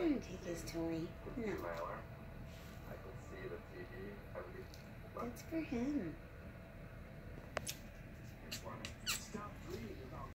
gonna take his toy. No. That's for him.